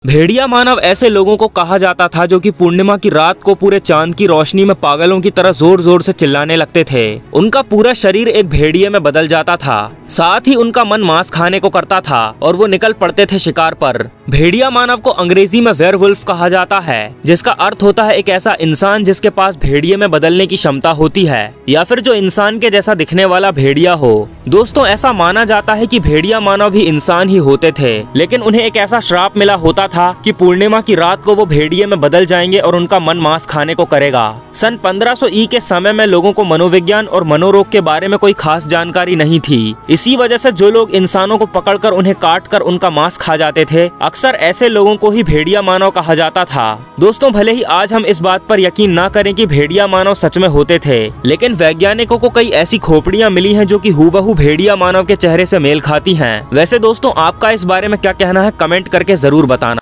भेड़िया मानव ऐसे लोगों को कहा जाता था जो कि पूर्णिमा की रात को पूरे चांद की रोशनी में पागलों की तरह जोर जोर से चिल्लाने लगते थे। उनका पूरा शरीर एक भेड़िए में बदल जाता था, साथ ही उनका मन मांस खाने को करता था और वो निकल पड़ते थे शिकार पर। भेड़िया मानव को अंग्रेजी में वेयरवुल्फ कहा जाता है, जिसका अर्थ होता है एक ऐसा इंसान जिसके पास भेड़िए में बदलने की क्षमता होती है, या फिर जो इंसान के जैसा दिखने वाला भेड़िया हो। दोस्तों, ऐसा माना जाता है कि भेड़िया मानव भी इंसान ही होते थे, लेकिन उन्हें एक ऐसा श्राप मिला होता था कि पूर्णिमा की रात को वो भेड़िए में बदल जाएंगे और उनका मन मांस खाने को करेगा। सन 1500 ई के समय में लोगों को मनोविज्ञान और मनोरोग के बारे में कोई खास जानकारी नहीं थी। इसी वजह से जो लोग इंसानों को पकड़कर उन्हें काट कर उनका मांस खा जाते थे, अक्सर ऐसे लोगों को ही भेड़िया मानव कहा जाता था। दोस्तों, भले ही आज हम इस बात पर यकीन ना करें कि भेड़िया मानव सच में होते थे, लेकिन वैज्ञानिकों को कई ऐसी खोपड़ियां मिली हैं जो कि हूबहू भेड़िया मानव के चेहरे से मेल खाती हैं। वैसे दोस्तों, आपका इस बारे में क्या कहना है, कमेंट करके जरूर बताना।